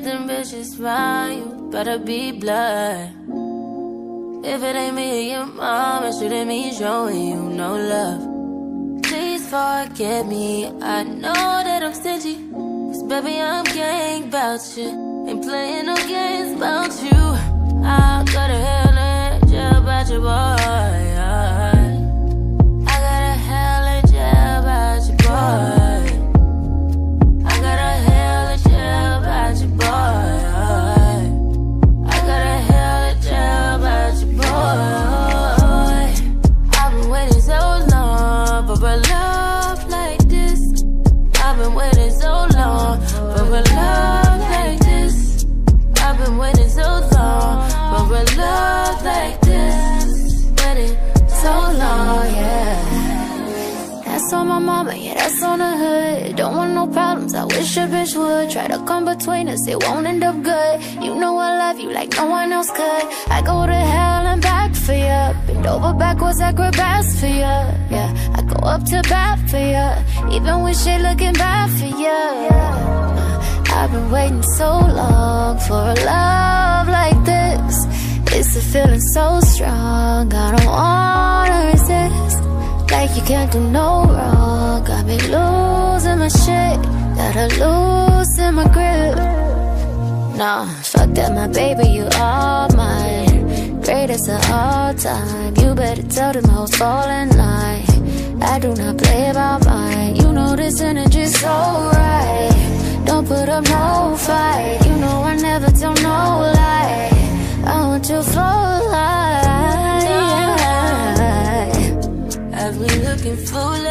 let them bitches find you, better be blood. If it ain't me or your mom, it shouldn't mean showing you no love. Please forgive me, I know that I'm stingy, 'cause baby I'm gang about you, ain't playing no games about you. I got a hell in jail about your boy. I got a hell in jail about your boy. I got a hell in jail about your boy. I got a hell in jail about your boy. I've been waiting so long for a love like this. I've been waiting so long for a love like this. I've been waiting so long for a love like this. Waiting so long, yeah. That's on my mama, yeah, that's on the hood. Don't want no problems, I wish a bitch would. Try to come between us, it won't end up good. You know I love you like no one else could. I go to hell and back for ya. Bend over backwards, acrobats for ya. Yeah, I go up to bat for ya, even when shit looking bad for ya. I've been waiting so long for a love like this. It's a feeling so strong, I don't wanna resist. Like you can't do no wrong, got me losing my shit, gotta loosen my grip. Nah, fuck that, my baby, you all mine. Greatest of all time, you better tell them hoes fall in line. I do not play about mine, you know this energy's so right. Don't put up no fight, you know I never tell no lie. I want you for life. I've been looking for